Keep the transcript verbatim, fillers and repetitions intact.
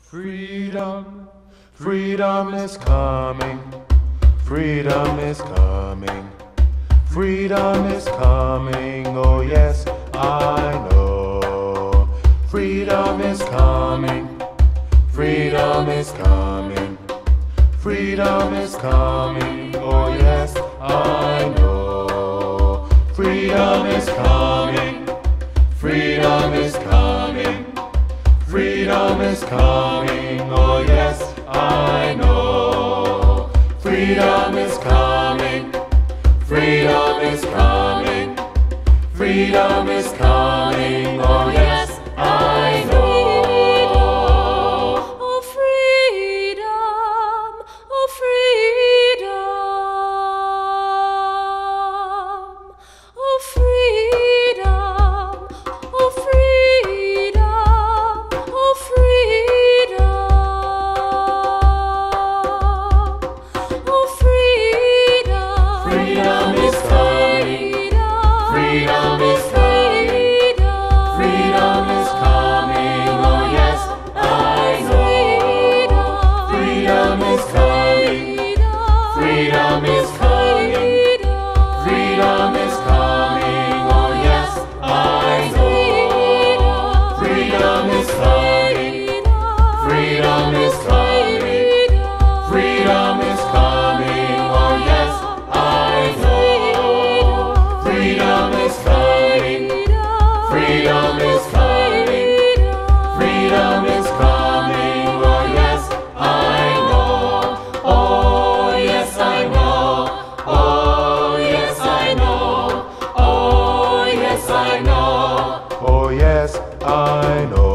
Freedom, freedom is coming, freedom is coming, freedom is coming, oh yes, I know. Freedom is coming, freedom is coming, freedom is coming, oh yes, I know. Freedom is coming, freedom is coming, freedom is coming, oh yes, I know. Freedom is coming, freedom is coming, freedom is coming, oh yes, I know. Oh freedom, oh freedom, oh freedom, oh freedom, oh freedom, oh freedom. Freedom is coming, freedom is coming, freedom is coming, oh yes, I know. Freedom is coming, freedom is coming, freedom is coming, oh yes, I know. Freedom is coming, freedom is coming, freedom is coming, oh yes, I know. Freedom is coming, freedom is coming, freedom is coming, oh yes, I know. Oh yes, I know. Oh yes, I know. Oh yes, I know. Oh yes, I know.